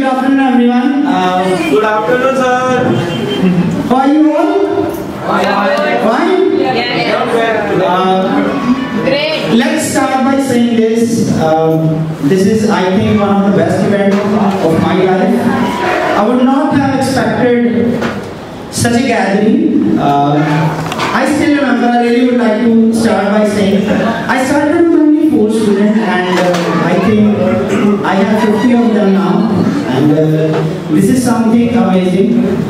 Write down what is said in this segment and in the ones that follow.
good afternoon everyone. Good afternoon sir. How are you all? Fine? Great. Let's start by saying this. This is, I think, one of the best events of my life. I would not have expected such a gathering. I still remember, I really would like to start by saying, I started with only 4 students and I think I have 50 of them now. And this is something amazing.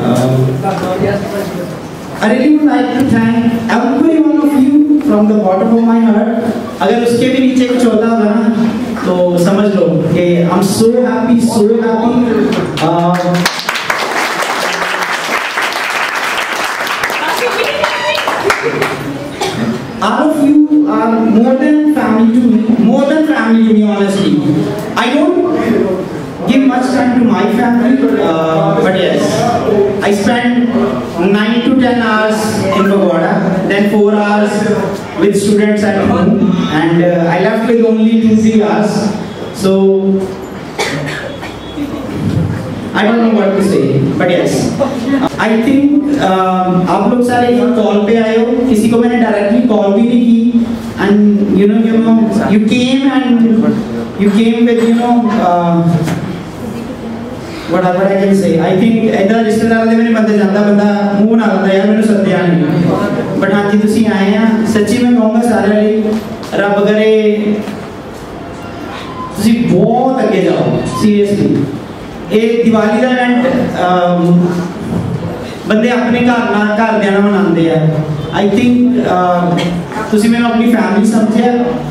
I really would like to thank every one of you from the bottom of my heart. अगर उसके भी नीचे कुछ होता होगा ना तो समझ लो कि I'm so happy. All of you are more than family to me, honestly. I don't give much time to my family, but yes, I spend 9 to 10 hours in Pagoda, then 4 hours with students at home, and I left with only 2-3 hours. So I don't know what to say, but yes, I think आप लोग सारे यहाँ call पे आए हो, किसी को मैंने डायरेक्टली कॉल भी नहीं की, and you came with whatever I can say. I think इधर रिश्तेदार दे मेरे बंदे जाता बंदा मुँह ना करता यार मैंने सत्या नहीं, but हाँ जी तुसी आए हैं सच्ची मैं कहूँगा सारे वाली रब करे तुसी बहुत आगे जाओ seriously. एक दिवाली का इवेंट बंदे अपने घर देना मनाते हैं. आई थिंक तुसी मैंने अपनी फैमिली समझे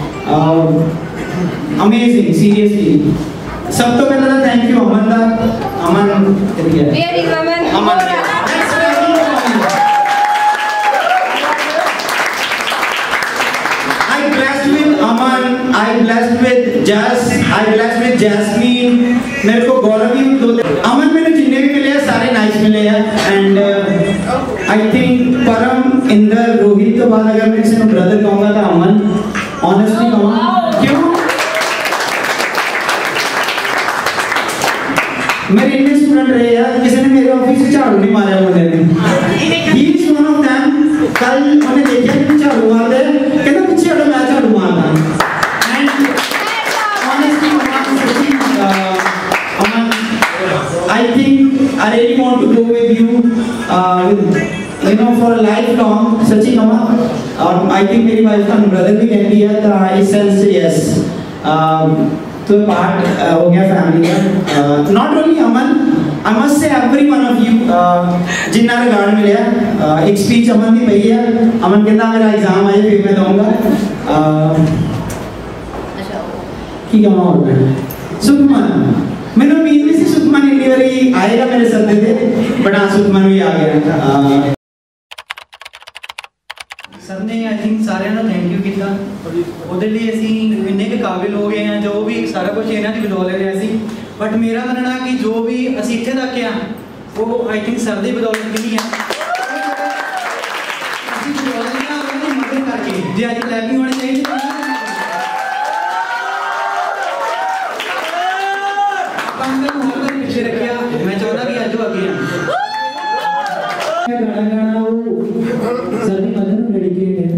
अमेजिंग सीरियसली. सब तो पहले तो थैंक यू अमन का. अमन I blessed with Jazz, I blessed with Jasmine. मेरे को गौरव भी दो. अमन मैंने जितने भी मिले हैं सारे नाइस मिले हैं. And I think परम, इंदर, रोहित तो बाद अगर मैं किसी को ब्रदर कहूँगा तो अमन. Honestly कहूँगा. क्यों? मेरे इंडियन स्टूडेंट रहे हैं. किसी ने मेरे ऑफिस से झाड़ू नहीं मारा मुझे ने. He is one of them. कल मैंने देखा कि झाड़ू मार दे. कहना पीछे हटो मैं झाड़ू मारता हूँ. I think I really want to go with you, for a lifelong. सच्ची कमा. और I think मेरी wife का brother भी कह दिया था. I sense yes. तो part हो गया family का. Not only Aman, I must say every one of you जिन्ना रिगार्ड मिले. एक speech अमन की पई है. अमन कहता मेरा एग्जाम आए फिर मैं दूँगा. की कमा होता है. सुखमन मैंने उम्मीद नहीं सी सुखमन इतनी बारी आएगा मेरे सदे थे, बट हाँ सुखमन भी आ गया. सर ने आई थिंक सारे ना थैंक यू किया. ਉਹਦੇ ਲਈ ਅਸੀਂ ਇੰਨੇ ਕੁ ਕਾਬਿਲ ਹੋ ਗਏ ਹਾਂ ਜੋ ਵੀ ਸਾਰਾ ਕੁਝ ਇਹਨਾਂ ਦੀ ਬਦੌਲਤ ਹੈ ਅਸੀਂ. ਬਟ ਮੇਰਾ ਮੰਨਣਾ ਕਿ ਜੋ ਵੀ ਅਸੀਂ ਇੱਥੇ ਤੱਕ ਆ ਉਹ ਆਈ ਥਿੰਕ ਸਰ ਦੀ ਬਦੌਲਤ ਨਹੀਂ ਹੈ. ਅਸੀਂ ਬਦੌਲਤ ਨਾ ਉਹਦੀ ਮਦਦ ਕਰਕੇ ਜੇ ਅੱਜ ਕਲੈਬਿੰਗ ਹੋਣੀ ਚਾਹੀਦੀ पीछे रखिया. मैं चाहता कि आज आगे गाना वो सर की मदद में डेडिकेट है.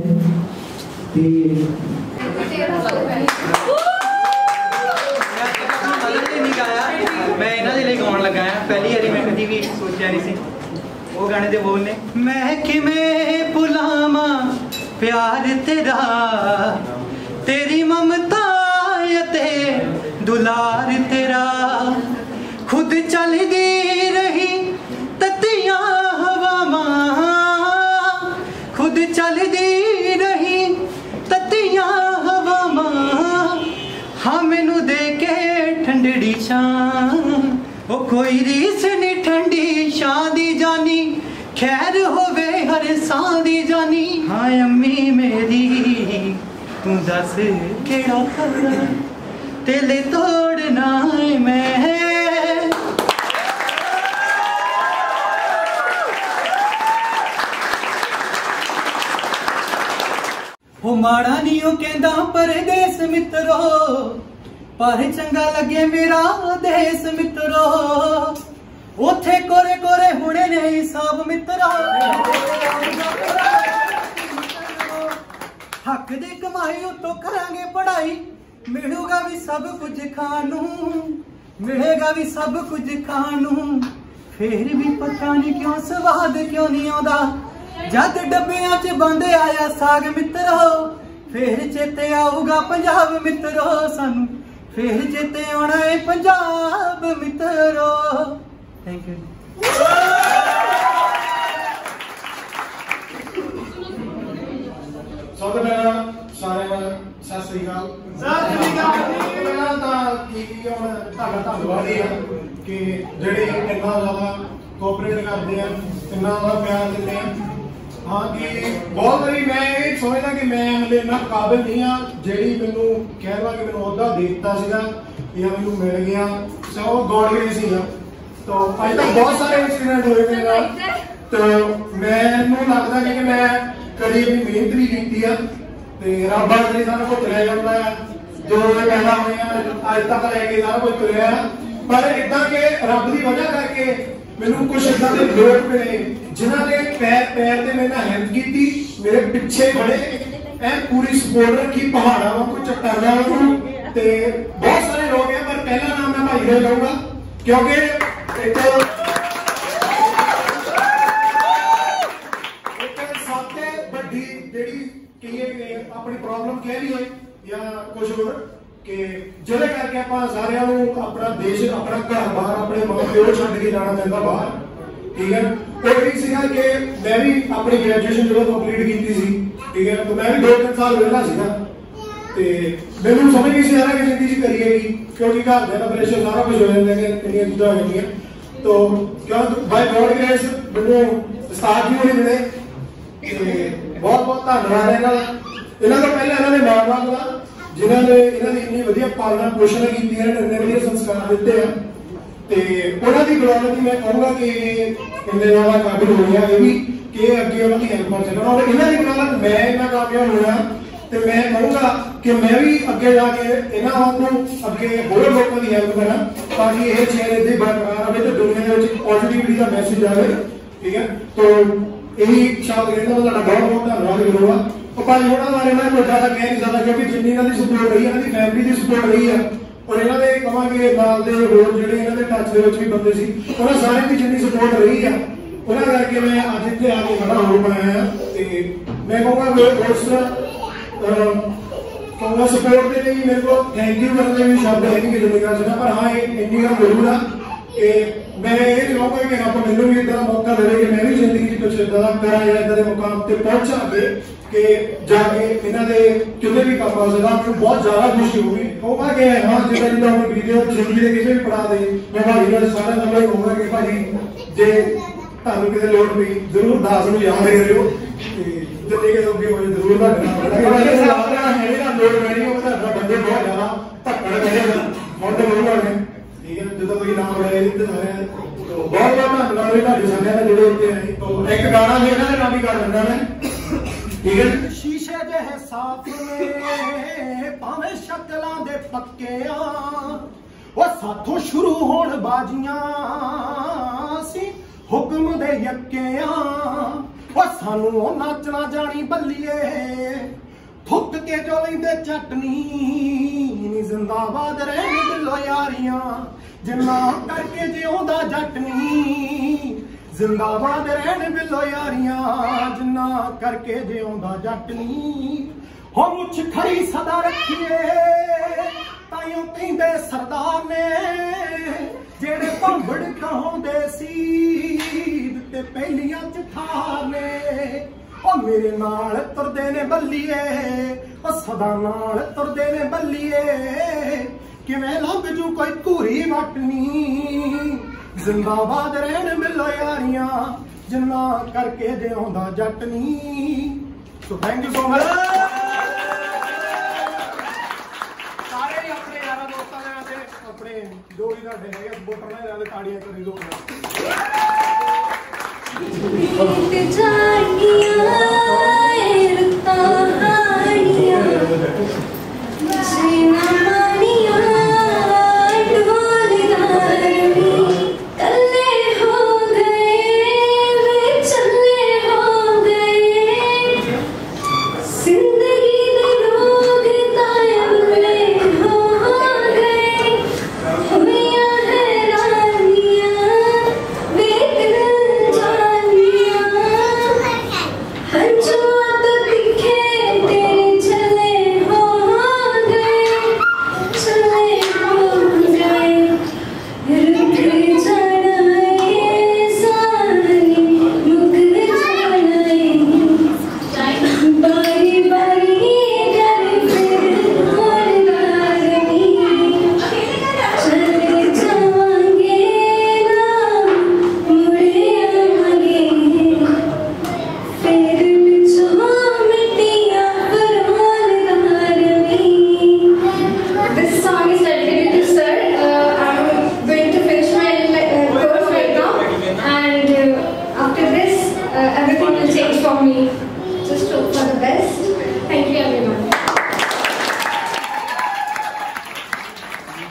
मैं इन्हां दे लिए गाउण लगा है. पहली बारी मैं कदी भी सोचा नहीं सी वो गाने दे बोल ने. मैं किवें भुलावां प्यार तेरा, तेरी ममता ते दुलार तेरा. खुद चलदी रही ततियां हवावां, खुद चलदी रही ततियां हवावां. हाँ मैनू दे के ठंडड़ी छां ओ कोई रीस नहीं ठंडी छां दी जानी. खैर होवे हर सां दी जानी. हाँ अम्मी मेरी तू दस केड़ा करा तेले तोड़ना है मैं. वो माड़ा नहीं कहंदा परदेस मित्रो, पर चंगा लगे मेरा देश मित्रो, उथे कोरे कोरे हुणे ने हिसाब मित्रो। हक दी कमाई उतो करांगे पढ़ाई, मिलूगा भी सब कुछ खानू, मिलेगा भी सब कुछ खानू। फिर भी पता नहीं क्यों स्वाद क्यों नहीं आंदा, जद डब्बियां च बंद आया साग मित्रो। फिर चेते आऊगा पंजाब मित्रो सानू, फिर चेते आना है पंजाब मित्रो। Thank you. सब तो मेरा सारे सत श्री अकाल। धन्यवाद ही है कि जेडे इन्ना ज्यादा कोऑपरेट करते हैं, इन्ना ज्यादा प्यार देते हैं। हाँ कि बहुत बारी मैं ये समझदा कि मैं हले इन्ना काबिल नहीं हाँ, जेडी मैनू कहवा कि मैनू अहुदा दे दिता सीगा या मैनू मिल गया, सो गॉड ग्रेस ही है। तो अज तक बहुत सारे इंसिडेंट होए मेरे नाल, तो मैनू लगदा कि मैं कभी अपनी मेहनत भी की है, रब अगले सारा कुछ तुरया जाता है, जो पैदा हुए अज तक लैके सारा कुछ तुरया। पर इदा के रब की वजह करके मैनू कुछ इदा के लोग मिले जिन्होंने पैर पैर से मेरे हेल्प की, मेरे पिछे बड़े पूरी सपोर्ट रखी, पहाड़ा वांगू चट्टाना वांगू। बहुत सारे लोग हैं, पर पहला नाम मैं भाई का लूंगा क्योंकि एक सबसे बड़ी जी कहिए अपनी प्रॉब्लम कह रही है या कुछ होर कि जिहदे करके आपां सारिआं नूं अपना देश अपना घर बाहर अपने मां प्यो छड्ड के जाना पैंदा बाहर, ठीक है। तो यही सीगा कि मैं भी अपनी ग्रेजुएशन जो कंप्लीट की सी, ठीक है, तो मैं भी 2-3 साल वेला सीगा ते मैनूं समझ नहीं सी आ रहा कि जिंदगी करिए की, क्योंकि घर दे प्रेशर सारा कुछ हो जाता है, इन्नियां चीज़ां हो जांदियां। तो क्यों बाय गॉड ग्रेस मैनूं उस्ताद जी होने मिले, बहुत बहुत धन्यवाद है इन्हों तो पहले इन्होंने मां बाप का जिन्होंने इन्होंने इन्नी वधिया पालना पोषण की, इन्ने वधिया संस्कार दिते हैं, तो उन्होंने बदौलत मैं कहूँगा कि इन्ने ज्यादा काबिल हो गया ये भी कि अगे उन्होंने हेल्प कर सकना, और इन्होंने बदौलत मैं इन्ना कामयाब होया। तो मैं कहूँगा कि मैं भी अगे जाके इन्हों को अगे होर लोगों की हेल्प करा, ताकि यह चेहरे इतनी बरकरार रहे, तो दुनिया में पॉजिटिविटी का मैसेज आए, ठीक है। तो यही शब्द कहना बहुत बहुत धन्यवाद करूँगा। और भाई होना बारे मैं कुछ ज्यादा कह नहीं सकता, क्योंकि जिन्नी इन्होंने सपोर्ट रही है, इन्होंने फैमिली की सपोर्ट रही है, और इन्होंने कहांगे नाल दे होर जिहड़े इन्होंने टच दे विच भी बंदे सी, उन्होंने सारे की जिन्नी सपोर्ट रही है, उन्होंने करके मैं अज इत्थे आके खड़ा हो पाया। मैं कहूँगा कहूँगा सपोर्ट के लिए मेरे को थैंक यू करने भी शब्द है नहीं जिंदगी का, पर हाँ इन्नी गल जरूर है कि मैं ये चाहूँगा कि रब मैनू भी इदा मौका दे कि मैं भी जिंदगी कुछ इदा करा या इदा के मुकाम पर पहुंचा के जाके इन्हों के कितने भी काम आ सकता, मैं बहुत ज्यादा खुशी होगी। कहूँगा कि हाँ जिदा जिदा हम वीडियो जिंदगी के किसी भी पढ़ा दे, मैं भाई सारे नंबर कहूँगा कि भाई जे तुहानू किसी लोड़ पई जरूर दास नूं याद करियो, जितने के लोग हो जरूर लोड़ पैनी बंदे बहुत ज्यादा धक्कड़ करेगा हम तो जरूर आने, ठीक है। जो कोई नाम रहे तो बहुत बहुत धन्यवाद सारे जुड़े होते हैं। तो एक गाना लेना है ना भी कर लेना मैं, ठीक है। शीशे जैसे साफ में भावें शक्लां दे पक्के वो साथों शुरू होण बाजियां सी हुक्म दे यक्के वो सानू नाचना जानी बल्लिए थुक के जो लेंदे चटनी जिंदाबाद रहने दिलो यारियां जिन्ना करके जिउंदा जटनी जिंदाबाद रहने बिलो यारियां जिन्ना करके जिउंदा जटनी हो मुछ खड़ी सदा रखिए ताइयों कहंदे सरदार ने जेड़े भंबड़ कहांदे सी ते पहलियां च ठार ने ओ मेरे नाल तुरदे ने बल्लीए ओ सदा नाल तुरदे ने बल्लीए किवें लंघ जू कोई घूरी वटनी जिंदाबाद रहन मिलो यारियां जिन्ना करके जिउंदा जटनी। So thank you so much सारे अपने यारा दोस्तां दे अपने जो भी तुहाडे है सपोर्टर ने यार ताड़ियां करी दो। जानिया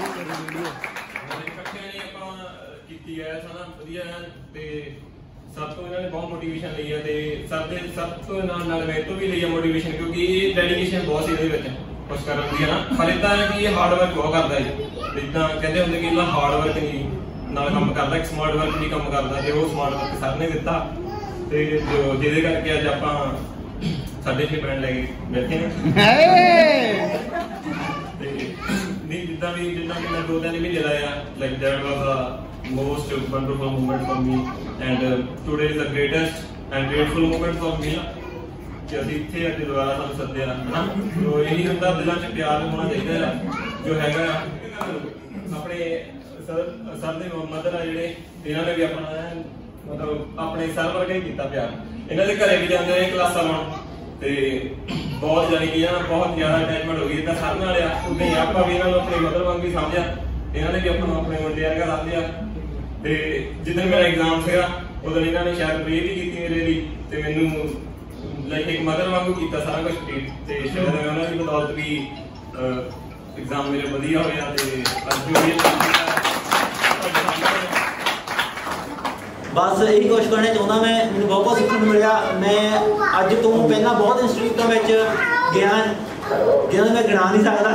ਕੀਤੀ ਹੈ ਸਾਰਾ ਵਧੀਆ ਹੈ ਤੇ ਸਭ ਤੋਂ ਇਹਨਾਂ ਨੇ ਬਹੁਤ ਮੋਟੀਵੇਸ਼ਨ ਲਈ ਹੈ ਤੇ ਸਭ ਤੋਂ ਨਾਲ ਮੇਰੇ ਤੋਂ ਵੀ ਲਈ ਹੈ ਮੋਟੀਵੇਸ਼ਨ, ਕਿਉਂਕਿ ਡੈਡੀਕੇਸ਼ਨ ਬਹੁਤ ਸੀ ਇਹਦੇ ਵਿੱਚ ਕੁਛ ਕਰਨ ਦੀ ਹੈ ਨਾ। ਹਾਲੇ ਤਾਂ ਕਿ ਇਹ ਹਾਰਡ ਵਰਕ ਬਹੁਤ ਕਰਦਾ ਹੈ, ਜਿੱਦਾਂ ਕਹਿੰਦੇ ਹੁੰਦੇ ਕਿ ਇਹਨਾਂ ਹਾਰਡ ਵਰਕ ਨਹੀਂ ਨਾਲ ਕੰਮ ਕਰਦਾ, ਇੱਕ ਸਮਾਰਟ ਵਰਕ ਵੀ ਕੰਮ ਕਰਦਾ ਤੇ ਉਹ ਸਮਾਰਟ ਵਰਕ ਸਰ ਨੇ ਦਿੱਤਾ ਤੇ ਜਿਹਦੇ ਕਰਕੇ ਅੱਜ ਆਪਾਂ ਸਾਡੇ 6 ਬ੍ਰਾਂਡ ਲੈ ਕੇ ਬੈਠੇ ਨੇ। ਜਿੱਦਾਂ ਕਿ ਮੈਂ 2-3 ਮਹੀਨੇ ਲਾਇਆ, like that was a most wonderful moment for me and today is the greatest and grateful moment for me ਕਿ ਅਸੀਂ ਇੱਥੇ ਅੱਜ ਦੁਬਾਰਾ ਸਾਨੂੰ ਸੱਦਿਆ ਹੈ ਨਾ। ਸੋ ਇਹੀ ਹੁੰਦਾ, ਦਿਲਾਂ 'ਚ ਪਿਆਰ ਹੋਣਾ ਚਾਹੀਦਾ ਹੈ ਜੋ ਹੈਗਾ। ਆਪਣੇ ਸਰ ਦੇ ਮਦਰ ਆ ਜਿਹੜੇ, ਇਹਨਾਂ ਨੇ ਵੀ ਆਪਣਾ ਮਤਲਬ ਆਪਣੇ ਸਰ ਵਰਗਾ ਹੀ ਕੀਤਾ ਪਿਆਰ। ਇਹਨਾਂ ਦੇ ਘਰੇ ਵੀ ਜਾਂਦੇ ਨੇ ਕਲਾਸਾਂ ਲਾਉਣ ਤੇ ਬਹੁਤ ਜਾਣੀ ਕਿ ਬਹੁਤ ਜ਼ਿਆਦਾ ਅਟੈਚਮੈਂਟ ਹੋ ਗਈ। ਜਿੱਦਾਂ ਸਰ ਨਾਲ ਆ ਉਦਾਂ ਹੀ ਆਪਾਂ ਵੀ ਇਹਨਾਂ ਨੂੰ ਆਪਣੀ ਮਦਰ ਵਾਂਗ ਹੀ ਸਮਝਿਆ, ਇਹਨਾਂ ਨੇ ਵੀ ਆਪਾਂ ਨੂੰ ਆਪਣੇ ਮੁੰਡੇ ਵਰਗਾ ਸਮਝਿਆ। ਤੇ ਜਿੱਦਣ ਮੇਰਾ ਐਗਜ਼ਾਮ ਸੀਗਾ ਉਦੋਂ ਇਹਨਾਂ ਨੇ ਸ਼ਾਇਦ ਪ੍ਰੇ ਵੀ ਕੀਤੀ ਮੇਰੇ ਲਈ ਤੇ ਮੈਨੂੰ ਲਾਈਕ ਇੱਕ ਮਦਰ ਵਾਂਗੂ ਕੀਤਾ ਸਾਰਾ ਕੁਝ ਟ੍ਰੀਟ। ਤੇ ਸ਼ਾਇਦ ਉਹਨਾਂ ਦੀ ਬਦੌਲਤ ਵੀ ਐਗਜ਼ਾਮ ਮੇਰੇ ਵਧੀਆ ਹੋਇਆ ਤੇ ਅੱਜ ਜੋ ਵੀ बस यही कुछ कहना चाहता मैं। मैंने बहुत सीखने को मिला। मैं अज तो पहला बहुत इंस्टीट्यूटों में गया जिन्होंने मैं गिना नहीं सकता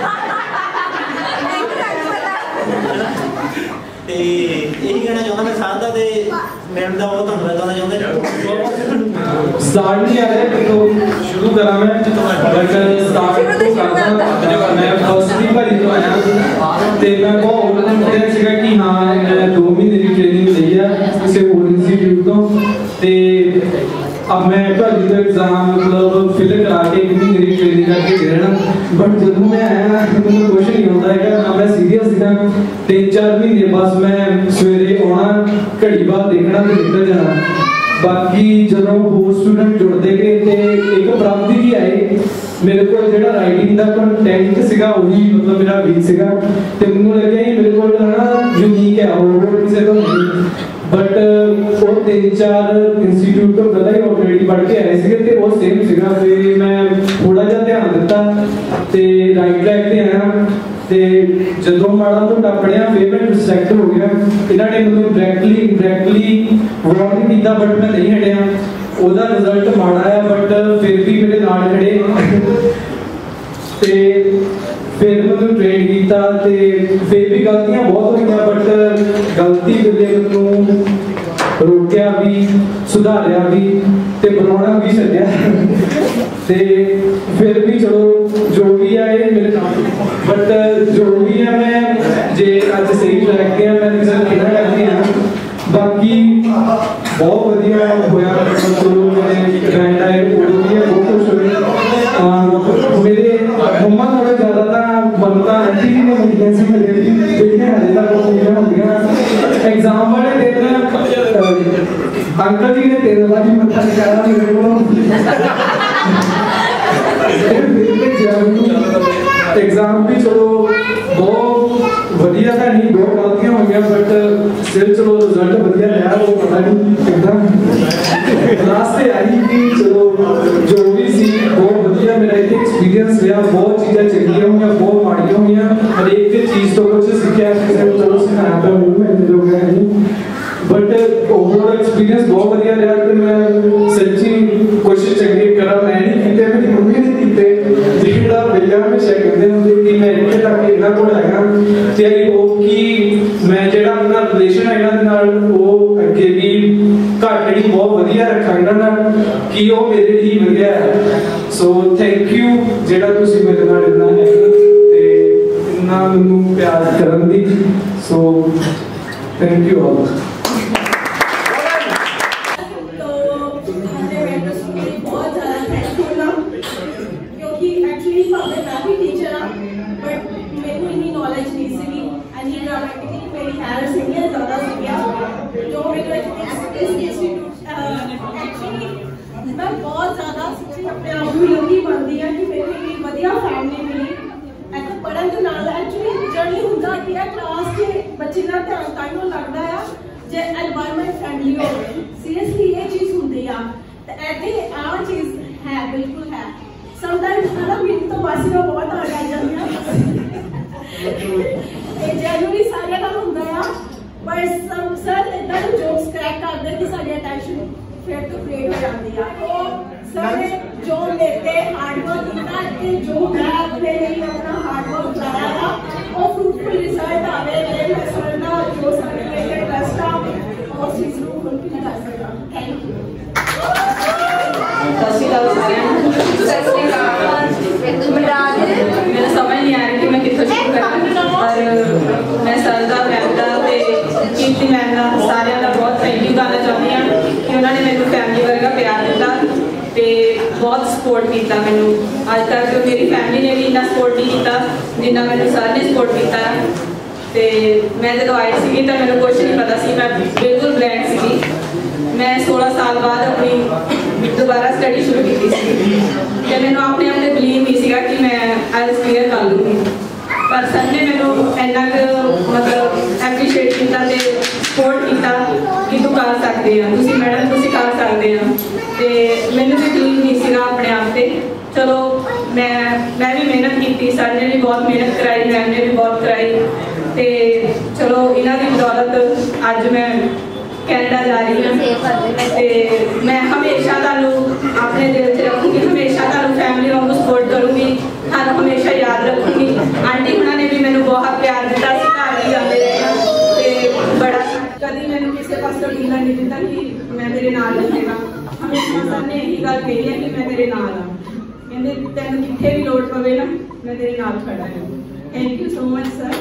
ਤੇ ਇਹੀ ਕਹਿਣਾ ਚਾਹੁੰਦਾ ਮੈਂ ਸਾਰਿਆਂ ਦਾ ਤੇ ਮੈਡਮ ਦਾ ਬਹੁਤ ਧੰਨਵਾਦ ਕਰਨਾ ਚਾਹੁੰਦਾ। स्टार्ट नहीं आ रहा है तो शुरू करा मैं बट स्टार्ट तो करता मैं फर्स्ट वारी तो आया ਤੇ ਮੈਂ ਬਹੁਤ ਕੌਨਫੀਡੈਂਸ ਸੀਗਾ ਕਿ ਹਾਂ ਮੈਂ 2 ਮਹੀਨੇ ਦੀ ਟ੍ਰੇਨਿੰਗ ਲਈ ਹੈ ਕਿਸੇ ਹੋਰ ਇੰਸਟੀਟਿਊਟ ਤੋਂ। ਤੇ अब मैं ਤੁਹਾਡੀ ਤੋਂ एग्जाम मतलब ਫਿਲ ਕਰਾ ਕੇ ਕਿੰਨੀ ਮੇਰੀ ਟ੍ਰੇਨਿੰਗ ਕਰਕੇ ਦੇ ਰਹਿਣਾ। ਬਟ ਜਦੋਂ ਮੈਂ ਆਇਆ ਮੈਨੂੰ ਕੁਝ ਨਹੀਂ ਹੁੰਦਾ ਹੈਗਾ ਨਾ, ਮੈਂ ਸੀਰੀਅਸ ਸੀਗਾ। 3-4 ਮਹੀਨੇ ਬਸ ਮੈਂ ਸਵੇਰੇ ਆਉਣਾ, ਘੜੀ ਬਾਅਦ ਦੇਖਣਾ ਤੇ ਨਿਕਲ ਜਾਣਾ। बाकी जो ਹੋਰ स्टूडेंट जुड़ते गए तो एक प्राप्ति भी आई मेरे को जो राइटिंग का कंटेंट सीगा वही मतलब मेरा वीक सीगा ते मैनूं लग्या ही मेरे को ना यूनिक है और किसी को नहीं। बट वो 3-4 इंस्टीट्यूट तो पहले ही ऑलरेडी पढ़ के आए थे तो वो सेम सीगा। फिर मैं थोड़ा जिहा ध्यान दिता ते राइट ट्रैक ते आया ਤੇ ਜਦੋਂ ਮਾੜਾ ਮੋਟਾ ਪੜਿਆ ਫਿਰ ਮੈਂ ਡਿਸਟਰੈਕਟ ਹੋ ਗਿਆ। ਇਹਨਾਂ ਨੇ ਮੈਨੂੰ ਡਾਇਰੈਕਟਲੀ ਵਾਰਨ ਕੀਤਾ ਬਟ ਮੈਂ ਨਹੀਂ ਹਟਿਆ। ਉਹਦਾ ਰਿਜ਼ਲਟ ਮਾੜਾ ਆ ਬਟ ਫਿਰ ਵੀ ਮੇਰੇ ਨਾਲ ਖੜੇ ਤੇ ਫਿਰ ਮੈਨੂੰ ਟ੍ਰੇਨ ਕੀਤਾ ਤੇ ਫਿਰ ਵੀ ਗਲਤੀਆਂ ਬਹੁਤ ਹੋਈਆਂ ਬਟ ਗਲਤੀ ਵੇਲੇ ਮੈਨੂੰ ਰੋਕਿਆ ਵੀ, ਸੁਧਾਰਿਆ ਵੀ ਤੇ ਬਣਾਉਣਾ ਵੀ ਛੱਡਿਆ ਤੇ फिर भी चलो जो भी है मेरे नाम बट जो भी है मैं जे अज सही ट्रैक पे मैं रिजल्ट कहना चाहती हाँ। बाकी बहुत वधिया होया चलो मेरे ब्रांड आए उड़ो भी है बहुत खुश हुए। मेरे मम्मा थोड़ा ज़्यादा था बनता आंटी जी ने मिलने से मिले देखने हजे तक मिलिया होंगे एग्जाम वाले दिन अंकल जी ने 13 लाख मत्था निकाला मेरे को एग्जाम भी चलो बहुत वधिया था नहीं, बहुत गलतियां हो गया बट स्टिल चलो रिजल्ट वधिया आया। वो पता नहीं एकदम क्लास से आई कि चलो जो भी सी बहुत वधिया मेरा एक एक्सपीरियंस रहा। बहुत चीज़ें चंगियां हुई बहुत माड़ियां हुई हर एक चीज़ तो कुछ सीखा चलो सिखाया तो मैंने जो नहीं बट ओवरऑल एक्सपीरियंस बहुत वधिया रहा। कि मैं सच्ची कोशिश चंगी करा मैं नहीं कीते मेरी मम्मी ने कीते जिहड़ा भैया हमेशा कहते होंगे कि मैं इत्थे तक इन्हां कोल हैगा ते आई होप कि मैं जिहड़ा अपना रिलेशन है इन्हां दे नाल वो अगे भी घट नहीं बहुत वधिया रखा इन्हां नाल कि वो मेरे लिए वधिया है। सो थैंक यू जिहड़ा तुसीं मेरे नाल इन्ना है ते इन्ना मैनूं प्यार करन दी। So thank you all. बहुत ज्यादा सच्ची अपने आप को लगी बनती है कि मेरी एक वधिया फैमिली मिली ऐसे पढ़न के नाल एक्चुअली जर्नी हुंदा कि क्लास के बच्चे का ध्यान ताइयों लगता है जे एनवायरनमेंट फ्रेंडली हो सीरियसली ये चीज हुंदी आ ते ऐसे आ चीज है बिल्कुल है। समटाइम्स ना मेरी तो वासी में बहुत आ जाती है ਜੈਨੂਅਲੀ ਸਾਰਿਆਂ ਨਾਲ ਹੁੰਦਾ ਆ, ਪਰ ਸਰ ਇਦਾਂ ਦੇ ਜੋਕਸ ਕਰੈਕ ਕਰਦੇ ਕਿ ਸਾਡੀ ਅਟੈਂਸ਼ਨ ਫਿਰ ਤੋਂ ਕ੍ਰੀਏਟ ਹੋ ਜਾਂਦੀ ਆ। ਉਹ ਸਰ ਨੇ ਜੋ ਲੈਤੇ ਹਾਰਡ ਵਰਕ ਕੀਤਾ ਤੇ ਜੋ ਮੈਂ ਆਪਣੇ ਲਈ ਆਪਣਾ ਹਾਰਡ ਵਰਕ ਲਾਇਆ ਆ, ਉਹ ਫਰੂਟਫੁਲ ਰਿਜ਼ਲਟ ਆਵੇ। ਮੇਰੇ ਸਰ ਦਾ ਜੋ ਸਾਡੇ ਰਿਲੇਟਡ ਟਰਸਟ ਆ ਉਸ ਚੀਜ਼ ਨੂੰ ਫੁਲਫਿਲ ਕਰ ਸਕਦਾ। Thank you. ਸਤਿ ਸ਼੍ਰੀ ਅਕਾਲ ਸਾਰਿਆਂ ਨੂੰ। ਮੈਨੂੰ ਸਮਝ ਨਹੀਂ ਆ ਰਹੀ ਕਿ ਮੈਂ ਕਿੱਥੋਂ ਸ਼ੁਰੂ ਕਰਾਂ, ਪਰ ਮੈਂ ਸਰ ਦਾ, ਮੈਮ ਦਾ ਤੇ ਕੀਰਤੀ ਮੈਮ ਦਾ, ਸਾਰਿਆਂ ਦਾ ਬਹੁਤ ਥੈਂਕ ਯੂ ਕਰਨਾ ਚਾਹੁੰਦੀ ਹਾਂ ਕਿ ਉਹਨਾਂ ਨੇ ਮੈਨੂੰ ਫੈਮਿਲੀ ਵਰਗਾ ਪਿਆਰ ਦਿੱਤਾ ਤੇ ਬਹੁਤ ਸਪੋਰਟ ਕੀਤਾ ਮੈਨੂੰ। ਅੱਜ ਤੱਕ ਮੇਰੀ ਫੈਮਿਲੀ ਨੇ ਵੀ ਇੰਨਾ ਸਪੋਰਟ ਨਹੀਂ ਕੀਤਾ ਜਿੰਨਾ ਮੈਨੂੰ ਸਰ ਨੇ ਸਪੋਰਟ ਕੀਤਾ। ਤੇ ਮੈਂ ਜਦੋਂ ਆਈ ਸੀਗੀ ਤਾਂ ਮੈਨੂੰ ਕੁਛ ਨਹੀਂ ਪਤਾ ਸੀ, ਮੈਂ ਬਿਲਕੁਲ ਬਲੈਂਕ ਸੀਗੀ। ਮੈਂ 16 ਸਾਲ ਬਾਅਦ ਆਪਣੀ ਦੁਬਾਰਾ ਸਟੱਡੀ ਸ਼ੁਰੂ ਕੀਤੀ ਸੀ ਤੇ ਮੈਨੂੰ ਆਪਣੇ ਆਪ ਤੇ ਬਿਲੀਵ ਨਹੀਂ ਸੀਗਾ ਕਿ ਮੈਂ ਆਈਲੈਟਸ ਕਲੀਅਰ ਕਰ ਲੂੰਗੀ, ਪਰ ਸਰ ਨੇ ਮੈਨੂੰ ਇੰਨਾ ਕੁ ਮਤਲਬ ਐਪਰੀਸ਼ੀਏਟ ਕੀਤਾ ਤੇ ਸਪੋਰਟ ਕੀਤਾ ਕਿ ਤੂੰ ਕਰ ਸਕਦੇ ਆ, ਤੁਸੀਂ ਮੈਡਮ ਤੁਸੀਂ ਕਰ ਸਕਦੇ ਆ। ਤੇ ਮੈਨੂੰ ਵੀ ਬਿਲੀਵ ਨਹੀਂ ਸੀਗਾ ਆਪਣੇ ਆਪ ਤੇ। ਚਲੋ ਮੈਂ ਵੀ ਮਿਹਨਤ ਕੀਤੀ, ਸਰ ਨੇ ਵੀ ਬਹੁਤ ਮਿਹਨਤ ਕਰਾਈ, ਮੈਮ ਨੇ ਵੀ ਬਹੁਤ ਕਰਾਈ ਤੇ ਚਲੋ ਇਹਨਾਂ ਦੀ ਬਦੌਲਤ ਅੱਜ ਮੈਂ ਕੈਨੇਡਾ ਜਾ ਰਹੀ ਹਾਂ ਤੇ ਮੈਂ ਹਮੇਸ਼ਾ ਤੁਹਾਨੂੰ ਆਪਣੇ ਦਿਲ 'ਚ ਰੱਖੂੰਗੀ, ਹਮੇਸ਼ਾ ਤੁਹਾਨੂੰ ਫੈਮਿਲੀ ਵਾਂਗੂ ਸਪੋਰਟ ਕਰੂੰਗੀ, ਤੁਹਾਨੂੰ ਹਮੇਸ਼ਾ ਯਾਦ ਰੱਖੂੰਗੀ। ਆਂਟੀ ਹੁਣਾਂ ਨੇ ਵੀ ਮੈਨੂੰ ਬਹੁਤ ਪਿਆਰ ਦਿੱਤਾ ਸੀ, ਘਰ ਵੀ ਜਾਂਦੇ ਰਹੇ ਤੇ ਬੜਾ ਕਦੀ ਮੈਨੂੰ ਕਿਸੇ ਪਾਸੇ ਢੀਲਾ ਨਹੀਂ ਦਿੱਤਾ ਕਿ ਮੈਂ ਤੇਰੇ ਨਾਲ ਰਹੇਗਾ। ਹਮੇਸ਼ਾ ਸਰ ਨੇ ਇਹੀ ਗੱਲ ਕਹੀ ਹੈ ਕਿ ਮੈਂ ਤੇਰੇ ਨਾਲ ਹਾਂ, ਕਹਿੰਦੇ ਤੈਨੂੰ ਕਿੱਥੇ ਵੀ ਲੋੜ ਪਵੇ ਨਾ ਮੈਂ ਤੇਰੇ ਨਾਲ ਖੜਾ ਹਾਂ। Thank you so much sir.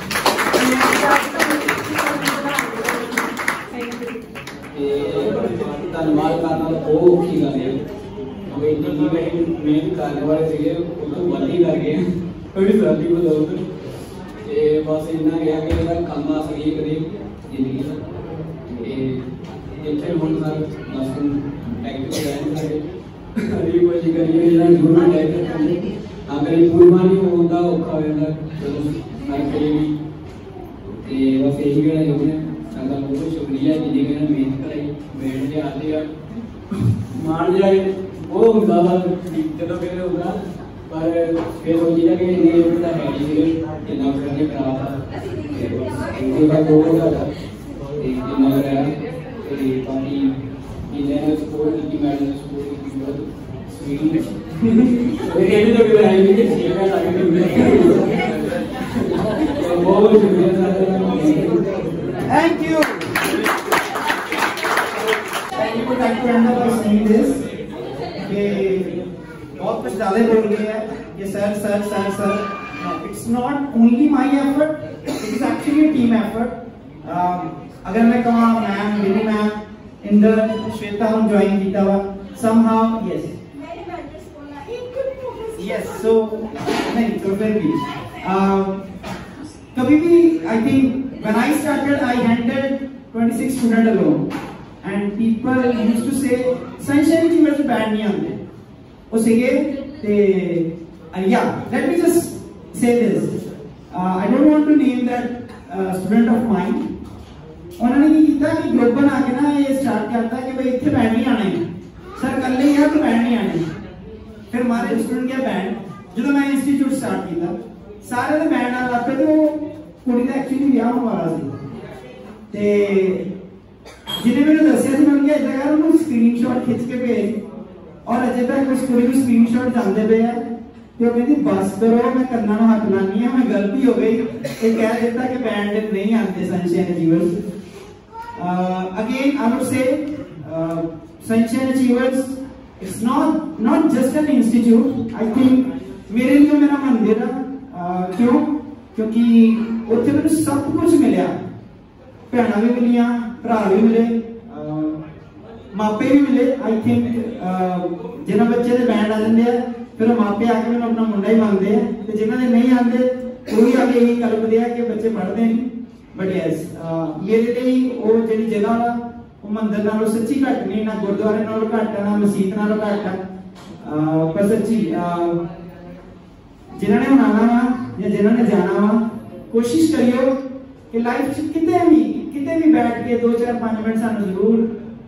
ਧੰਨਵਾਦ ਕਰਨਾ ਬਹੁਤ ਔਖੀ ਗੱਲ ਹੈ। ਹਮੇ ਜਿੰਨੀ ਮਿਹਨਤ ਕਰਨ ਵਾਲੇ ਸੀਗੇ ਉਹ ਤੋਂ ਵੱਧ ਹੀ ਕਰ ਗਏ ਕੋਈ ਸਾਡੀ ਬਦੌਲਤ। ਤੇ ਬਸ ਇੰਨਾ ਰਿਹਾ ਕਿ ਇਹਦਾ ਕੰਮ ਆ ਸਕੀ ਕਦੇ ਜ਼ਿੰਦਗੀ ਦਾ। ਤੇ ਇੱਥੇ ਹੁਣ ਸਰ ਬਸ ਟੈਕਨੀਕਲ ਰਹਿਣ ਸਾਡੇ ਅਰੇ ਕੋਈ ਕਰੀਏ ਜਿਹੜਾ ਗੁਰੂ ਨੇ ਟੈਕਨੀਕਲ ਕਰਦੇ ਅਗਰ ਕੁਰਬਾਨੀ ਹੁੰਦਾ ਔਖਾ ਹੋ ਜਾਂਦਾ। ਚਲੋ ਹਰ ਕਰੀ ਵੀ ਤੇ ਬਸ ਇਹੀ ਗੱਲ ਹੈ। सादा बहुत शुक्रिया कि जिन्हें मेहनत कराई बैठ के आते हैं मान जाए वो होता चलो फिर होगा पर फिर वो चीज़ कि नहीं होता है जितना करने करा था उनका दो होता था जितना कराया बाकी जिन्हें सपोर्ट की मैडम सपोर्ट की बहुत स्वीट ये भी तो कराई कि सीखना चाहिए। बहुत शुक्रिया। Thank you. Thank you Anna for saying this. कि बहुत कुछ ज़्यादा बोल गए हैं कि sir sir sir sir. No, it's not only my effort. It is actually a team effort. अगर मैं कहूँ मैम, विनी मैम, इंदर, श्वेता हम ज्वाइन किया हुआ somehow yes. Yes, so नहीं तो फिर भी कभी भी I think when I started, I handled 26 students alone, and people used to say, "Sunshine ji मेरे band नहीं आते." वो सीखे ते yeah. Let me just say this. I don't want to name that student of mine. उन्होंने ये किया कि ग्रुप बना के ना ये स्टार्ट करता कि भाई इतने बैंड नहीं आने सर कर ले यार तो बैंड नहीं आने। फिर हमारे स्टूडेंट क्या बैंड जो मैं इंस्टीट्यूट स्टार्ट किया सारे तो बैंड आने लग पे तो कुड़ी का एक्चुअली विआह होने वाला सी ते जिन्हें मैंने दसिया सी मैं क्या इतना यार उन्होंने स्क्रीनशॉट खिंच के भेज और अजय तक उस कुड़ी को स्क्रीनशॉट जानते पे है तो कहती बस करो मैं करना ना हाथ लानी है मैं गलती हो गई ये कह देता कि बैंड नहीं आते Sunshine Achievers. Again I would say Sunshine Achievers it's not just an institute. I think मेरे लिए मेरा मंदिर है क्यों क्योंकि उत्थे मैंने सब कुछ मिले भैन भी मिलिया भरा भी मिले मापे भी मिले। आई थिंक जिन्होंने बच्चे के बैंड आ जाते हैं फिर मापे आके मैंने अपना मुंडा ही मांगते हैं जिन्होंने नहीं आते वो भी आगे यही कल्पते हैं कि बच्चे पढ़ते हैं। बट यस मेरे लिए वो जी जगह वो मंदिर नालों सच्ची घट नहीं ना गुरुद्वारे नालों घट है ना मसीत नालों घट है पर सच्ची जिन्होंने हूँ आना वा या जिन्होंने जाना वा कोशिश करियो कि लाइफ कितने भी बैठ के 2-4-5 मिनट सानू जरूर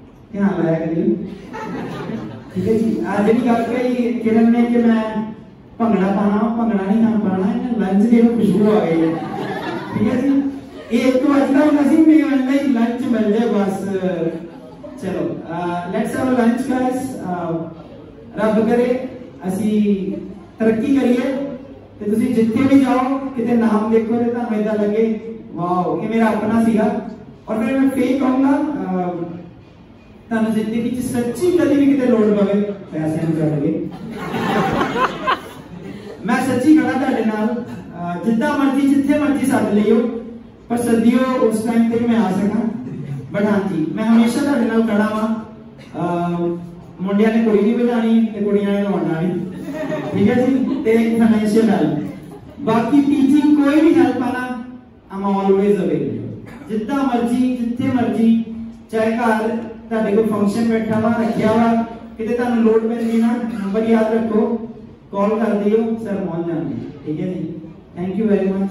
ध्यान लाया करियो। ठीक है जी। आज जी गल कही किरण ने कि मैं ਭੰਗੜਾ ਪਾਣਾ, ਭੰਗੜਾ नहीं ना पाना, लंच की खुशबू आ गई है। ठीक है जी, ये 1 बजता होना सी, मैं लंच मिल जाए बस। चलो लेट्स हैव लंच गाइस। रब करे असी तरक्की करिए ते तुसी जिथे भी जाओ किते नाम देखो ते तां इदां लगे वाओ ये मेरा अपना सीगा। और फिर मैं फेक कहूंगा तां जिंदगी च सच्ची कदी भी किते लोड़ पवे पैसे नहीं लगे। मैं सच्ची खड़ा तुहाडे नाल, जिद्दां मर्जी जिथे मर्जी सद लियो, पर सदियो उस टाइम ते मैं आ सका। बट हाँ जी मैं हमेशा तुहाडे नाल खड़ा वां। मुंडियां ने कुड़ी नहीं बजानी ते कुड़ियां ने लौंडा नहीं। ठीक है जी, ते फाइनेंशियल हेल्प, बाकी टीचिंग कोई भी हेल्प आना आई एम ऑलवेज अवेलेबल। जिद्दां मर्जी जिथे मर्जी, चाहे घर तुहाडे कोई फंक्शन बैठा वा रखिया वा किते तुहानू लोड़ पैंदी ना, नंबर याद रखो, कॉल कर दियो, सर पहुंच जाएंगे। ठीक है जी, thank you very much.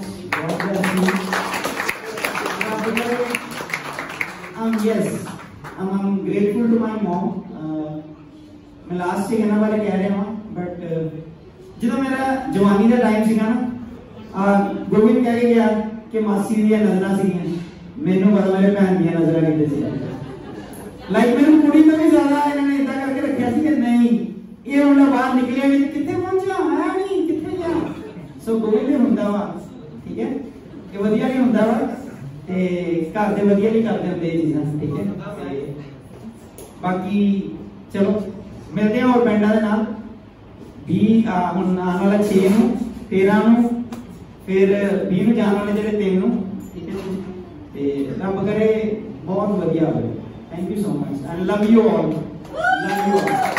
yes I'm grateful to my mom। मैं लास्ट से कहना बारे कह रहा हूँ, बट जो मेरा जवानी का टाइम सीगा ना, गोविंद कह के गया कि मासी दी नजर सी, मैनू पता मेरे भैन दी नजर कितने सी। लाइक मेरे कुड़ी तो भी ज्यादा इन्होंने इदा करके रखा सी कि नहीं ये मुंडा बाहर निकलिया भी कितने पहुंचा है नहीं कितने जा। सो गोविंद भी हुंदा वा, ठीक है, कि वधिया नहीं हुंदा वा ते घर दे वधिया नहीं करते हुंदे ये चीज़ां। ठीक है, बाकी चलो मिलते हैं और पिंडां दे नाल भी हुण आने वाला 6 नूं 13 नूं फिर 20 नूं जाने वाले जेहड़े 3 नूं। ठीक है, ते रब करे बहुत वधिया होवे। Thank you so much, I love you all, love you all.